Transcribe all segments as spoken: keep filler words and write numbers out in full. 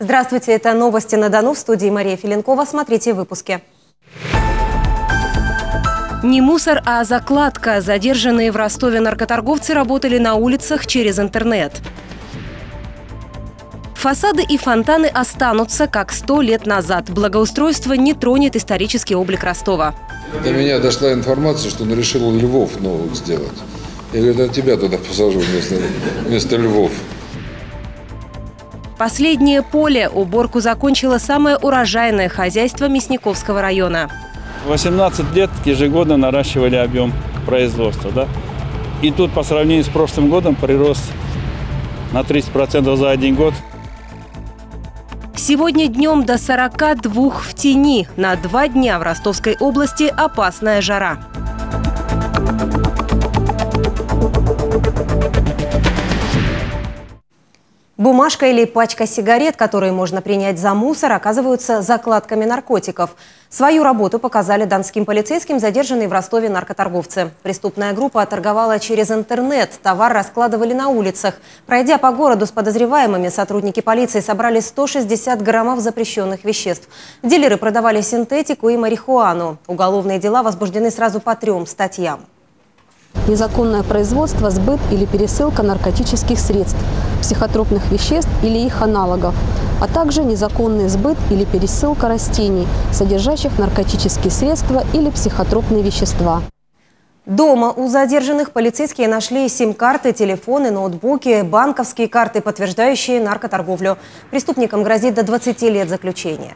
Здравствуйте, это новости на Дону, в студии Мария Филенкова. Смотрите в выпуске. Не мусор, а закладка. Задержанные в Ростове наркоторговцы работали на улицах через интернет. Фасады и фонтаны останутся, как сто лет назад. Благоустройство не тронет исторический облик Ростова. До меня дошла информация, что он решил Львов новых сделать. Я говорю, да тебя туда посажу вместо, вместо Львов. Последнее поле. Уборку закончило самое урожайное хозяйство Мясниковского района. восемнадцать лет ежегодно наращивали объем производства. Да? И тут по сравнению с прошлым годом прирост на тридцать процентов за один год. Сегодня днем до сорока двух в тени. На два дня в Ростовской области опасная жара. Бумажка или пачка сигарет, которые можно принять за мусор, оказываются закладками наркотиков. Свою работу показали донским полицейским задержанные в Ростове наркоторговцы. Преступная группа торговала через интернет, товар раскладывали на улицах. Пройдя по городу с подозреваемыми, сотрудники полиции собрали сто шестьдесят граммов запрещенных веществ. Дилеры продавали синтетику и марихуану. Уголовные дела возбуждены сразу по трем статьям. Незаконное производство, сбыт или пересылка наркотических средств, психотропных веществ или их аналогов, а также незаконный сбыт или пересылка растений, содержащих наркотические средства или психотропные вещества. Дома у задержанных полицейские нашли сим-карты, телефоны, ноутбуки, банковские карты, подтверждающие наркоторговлю. Преступникам грозит до двадцати лет заключения.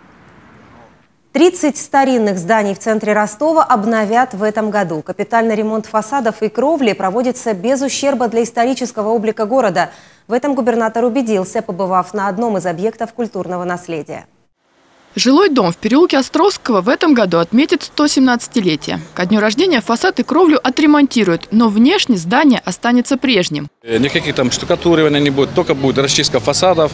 тридцать старинных зданий в центре Ростова обновят в этом году. Капитальный ремонт фасадов и кровли проводится без ущерба для исторического облика города. В этом губернатор убедился, побывав на одном из объектов культурного наследия. Жилой дом в переулке Островского в этом году отметит сто семнадцатилетие. Ко дню рождения фасад и кровлю отремонтируют, но внешне здание останется прежним. Никаких там штукатуривания не будет, только будет расчистка фасадов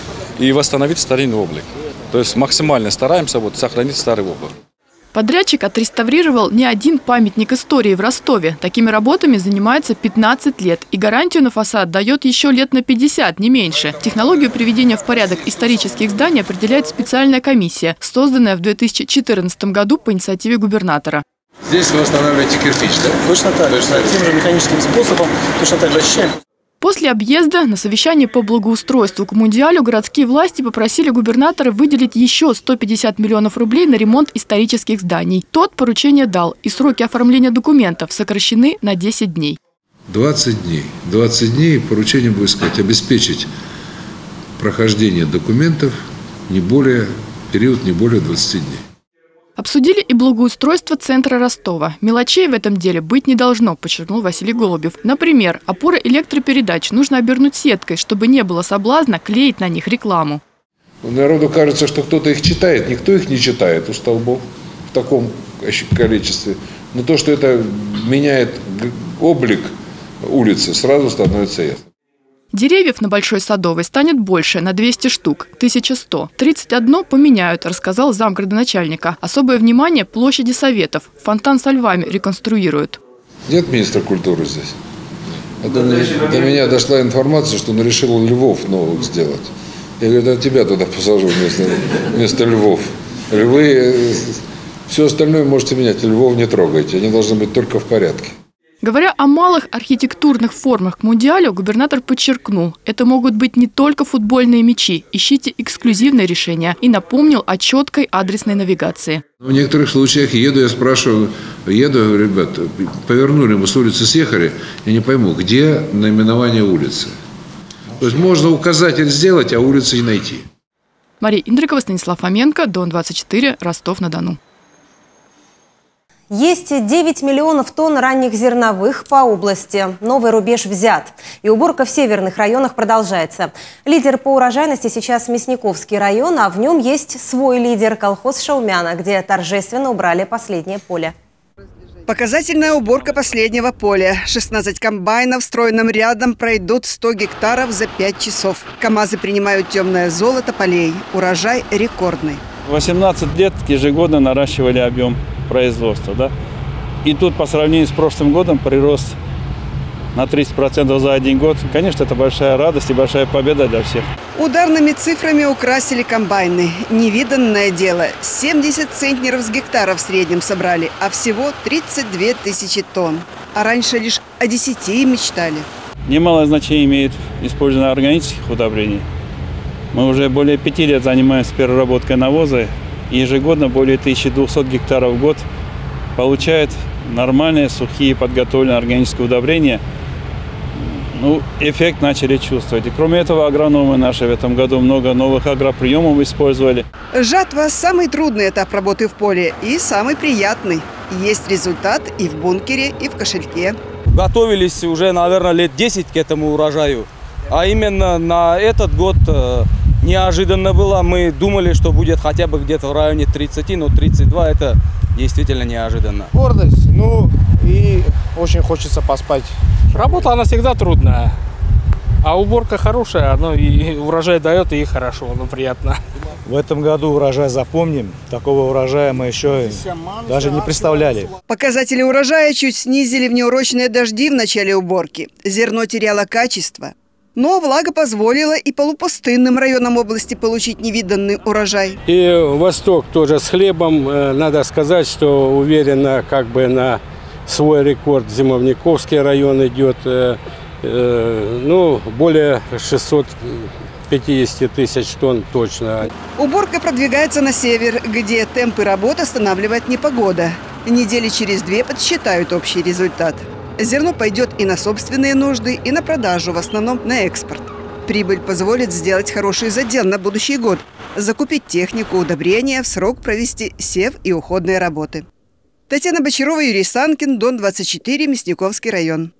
и восстановить старинный облик. То есть максимально стараемся вот сохранить старый облик. Подрядчик отреставрировал не один памятник истории в Ростове. Такими работами занимается пятнадцать лет. И гарантию на фасад дает еще лет на пятьдесят, не меньше. Технологию приведения в порядок исторических зданий определяет специальная комиссия, созданная в две тысячи четырнадцатом году по инициативе губернатора. Здесь вы восстанавливаете кирпич, да? Точно так, точно тем же механическим способом, точно так же очищаем. После объезда на совещании по благоустройству к Мундиалю городские власти попросили губернатора выделить еще сто пятьдесят миллионов рублей на ремонт исторических зданий. Тот поручение дал, и сроки оформления документов сокращены на десять дней. двадцать дней. двадцать дней поручение будет сказать обеспечить прохождение документов не более, период не более двадцати дней. Обсудили и благоустройство центра Ростова. Мелочей в этом деле быть не должно, подчеркнул Василий Голубев. Например, опоры электропередач нужно обернуть сеткой, чтобы не было соблазна клеить на них рекламу. Народу кажется, что кто-то их читает. Никто их не читает у столбов в таком количестве. Но то, что это меняет облик улицы, сразу становится ясно. Деревьев на Большой Садовой станет больше, на двести штук, тысяча сто. тридцать одно поменяют, рассказал замградоначальника. Особое внимание площади Советов. Фонтан со львами реконструируют. Нет министра культуры здесь. Это до меня дошла информация, что он решил Львов новых сделать. Я говорю, да тебя туда посажу вместо, вместо Львов. Львы, все остальное можете менять, Львов не трогайте, они должны быть только в порядке. Говоря о малых архитектурных формах к Мундиалю, губернатор подчеркнул, это могут быть не только футбольные мячи. Ищите эксклюзивные решения. И напомнил о четкой адресной навигации. В некоторых случаях еду, я спрашиваю, еду, ребят, повернули мы с улицы, съехали, я не пойму, где наименование улицы. То есть можно указатель сделать, а улицы не найти. Мария Индрикова, Станислав Фоменко, Дон двадцать четыре, Ростов-на-Дону. Есть девять миллионов тонн ранних зерновых по области. Новый рубеж взят. И уборка в северных районах продолжается. Лидер по урожайности сейчас Мясниковский район, а в нем есть свой лидер – колхоз Шаумяна, где торжественно убрали последнее поле. Показательная уборка последнего поля. шестнадцать комбайнов стройным рядом пройдут сто гектаров за пять часов. КАМАЗы принимают темное золото полей. Урожай рекордный. восемнадцать лет ежегодно наращивали объем производства. Да? И тут по сравнению с прошлым годом прирост на тридцать процентов за один год. Конечно, это большая радость и большая победа для всех. Ударными цифрами украсили комбайны. Невиданное дело. семьдесят центнеров с гектара в среднем собрали, а всего тридцать две тысячи тонн. А раньше лишь о десяти мечтали. Немалое значение имеет использование органических удобрений. Мы уже более пяти лет занимаемся переработкой навоза. И ежегодно более тысячи двухсот гектаров в год получают нормальные, сухие, подготовленные органические удобрения. Ну, эффект начали чувствовать. И кроме этого, агрономы наши в этом году много новых агроприемов использовали. Жатва – самый трудный этап работы в поле и самый приятный. Есть результат и в бункере, и в кошельке. Готовились уже, наверное, лет десять к этому урожаю. А именно на этот год неожиданно было. Мы думали, что будет хотя бы где-то в районе тридцати, но тридцать два – это действительно неожиданно. Гордость, ну и очень хочется поспать. Работа, она всегда трудная, а уборка хорошая, ну и урожай дает, и хорошо, ну приятно. В этом году урожай запомним. Такого урожая мы еще даже не представляли. Показатели урожая чуть снизили внеурочные дожди в начале уборки. Зерно теряло качество. Но влага позволила и полупустынным районам области получить невиданный урожай. И Восток тоже с хлебом. Надо сказать, что уверенно как бы на свой рекорд Зимовниковский район идет. Ну, более шестисот пятидесяти тысяч тонн точно. Уборка продвигается на север, где темпы работ останавливает непогода. Недели через две подсчитают общий результат. Зерно пойдет и на собственные нужды, и на продажу, в основном на экспорт. Прибыль позволит сделать хороший задел на будущий год, закупить технику, удобрения, в срок провести сев и уходные работы. Татьяна Бочарова, Юрий Санкин, Дон двадцать четыре, Мясниковский район.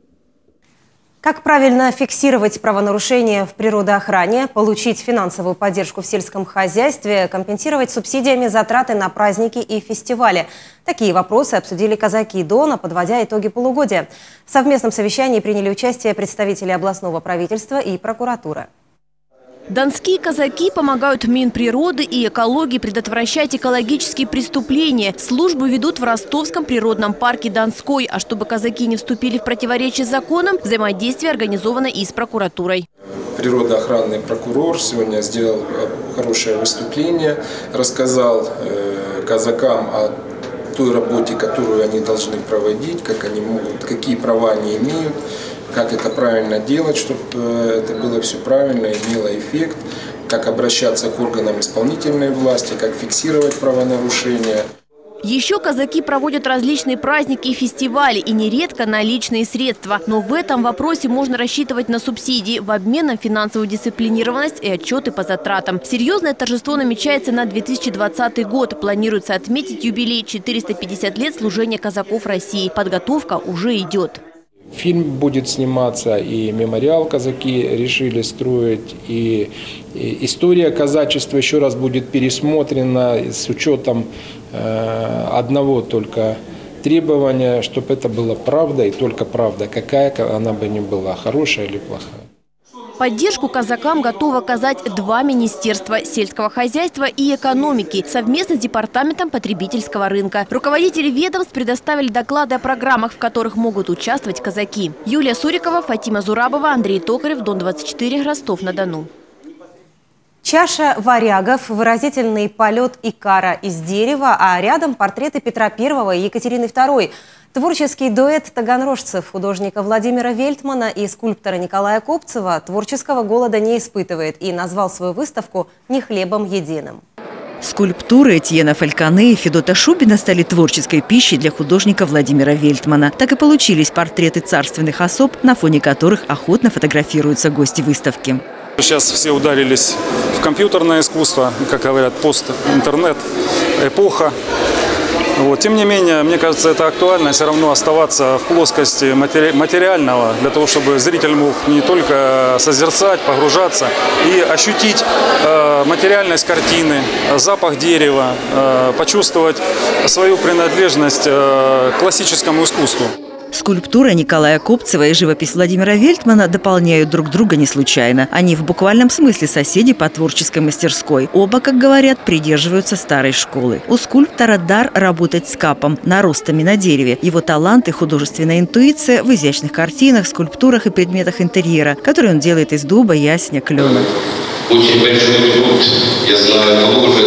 Как правильно фиксировать правонарушения в природоохране, получить финансовую поддержку в сельском хозяйстве, компенсировать субсидиями затраты на праздники и фестивали? Такие вопросы обсудили казаки Дона, подводя итоги полугодия. В совместном совещании приняли участие представители областного правительства и прокуратуры. Донские казаки помогают Минприроды и экологии предотвращать экологические преступления. Службу ведут в Ростовском природном парке Донской. А чтобы казаки не вступили в противоречие с законом, взаимодействие организовано и с прокуратурой. Природоохранный прокурор сегодня сделал хорошее выступление, рассказал э, казакам о той работе, которую они должны проводить, как они могут, какие права они имеют, как это правильно делать, чтобы это было все правильно, имело эффект, как обращаться к органам исполнительной власти, как фиксировать правонарушения. Еще казаки проводят различные праздники и фестивали, и нередко на личные средства. Но в этом вопросе можно рассчитывать на субсидии в обмен на финансовую дисциплинированность и отчеты по затратам. Серьезное торжество намечается на две тысячи двадцатый год. Планируется отметить юбилей четыреста пятьдесят лет служения казаков России. Подготовка уже идет. Фильм будет сниматься, и мемориал казаки решили строить, и, и история казачества еще раз будет пересмотрена с учетом э, одного только требования, чтобы это была правда и только правда, какая она бы ни была, хорошая или плохая. Поддержку казакам готовы оказать два министерства – сельского хозяйства и экономики совместно с Департаментом потребительского рынка. Руководители ведомств предоставили доклады о программах, в которых могут участвовать казаки. Юлия Сурикова, Фатима Зурабова, Андрей Токарев, Дон двадцать четыре, Ростов-на-Дону. Чаша варягов, выразительный полет икара из дерева, а рядом портреты Петра Первого и Екатерины Второй. Творческий дуэт таганрожцев, художника Владимира Вельтмана и скульптора Николая Копцева творческого голода не испытывает и назвал свою выставку «Не хлебом единым». Скульптуры Этьена Фальконе и Федота Шубина стали творческой пищей для художника Владимира Вельтмана. Так и получились портреты царственных особ, на фоне которых охотно фотографируются гости выставки. Сейчас все ударились в компьютерное искусство, как говорят, пост-интернет, эпоха. Вот. Тем не менее, мне кажется, это актуально все равно оставаться в плоскости матери материального, для того, чтобы зритель мог не только созерцать, погружаться и ощутить э, материальность картины, запах дерева, э, почувствовать свою принадлежность э, к классическому искусству. Скульптура Николая Копцева и живопись Владимира Вельтмана дополняют друг друга не случайно. Они в буквальном смысле соседи по творческой мастерской. Оба, как говорят, придерживаются старой школы. У скульптора дар работать с капом, наростами на дереве. Его талант и художественная интуиция в изящных картинах, скульптурах и предметах интерьера, которые он делает из дуба, ясеня, клена. Очень большой труд, я знаю, вложен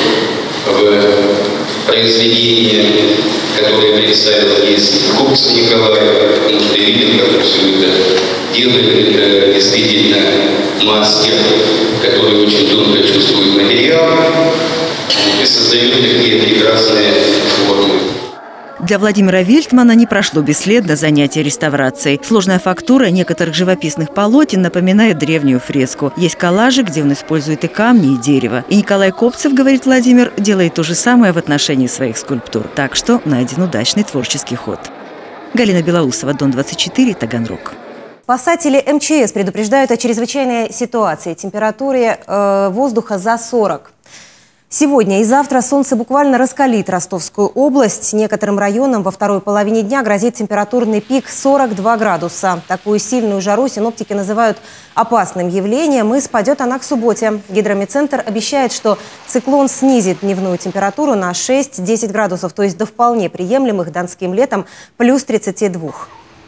в произведение, которое представил здесь Копцев Николай, потому что я видел, как он все это делает. Это действительно мастер, который очень тонко чувствует материал и создает такие прекрасные формы. Для Владимира Вельтмана не прошло бесследно занятие реставрацией. Сложная фактура некоторых живописных полотен напоминает древнюю фреску. Есть коллажи, где он использует и камни, и дерево. И Николай Копцев, говорит Владимир, делает то же самое в отношении своих скульптур. Так что найден удачный творческий ход. Галина Белоусова, Дон двадцать четыре, Таганрог. Спасатели эм че эс предупреждают о чрезвычайной ситуации. Температуре э, воздуха за сорок. Сегодня и завтра солнце буквально раскалит Ростовскую область. Некоторым районам во второй половине дня грозит температурный пик сорок два градуса. Такую сильную жару синоптики называют опасным явлением, и спадет она к субботе. Гидромедцентр обещает, что циклон снизит дневную температуру на шесть-десять градусов, то есть до вполне приемлемых донским летом плюс тридцати двух.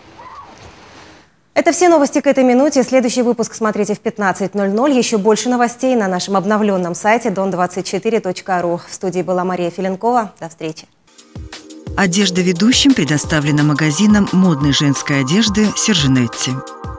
Это все новости к этой минуте. Следующий выпуск смотрите в пятнадцать ноль ноль. Еще больше новостей на нашем обновленном сайте дон двадцать четыре точка ру. В студии была Мария Филенкова. До встречи. Одежда ведущим предоставлена магазином модной женской одежды «Сержинетти».